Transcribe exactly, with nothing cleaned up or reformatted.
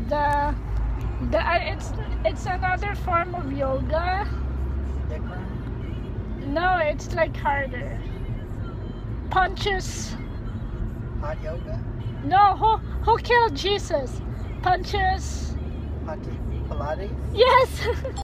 the the uh, it's it's another form of yoga. No, it's like harder. Pontius. Hot yoga? No, who who killed Jesus? Pontius. Pontius Pilates? Yes.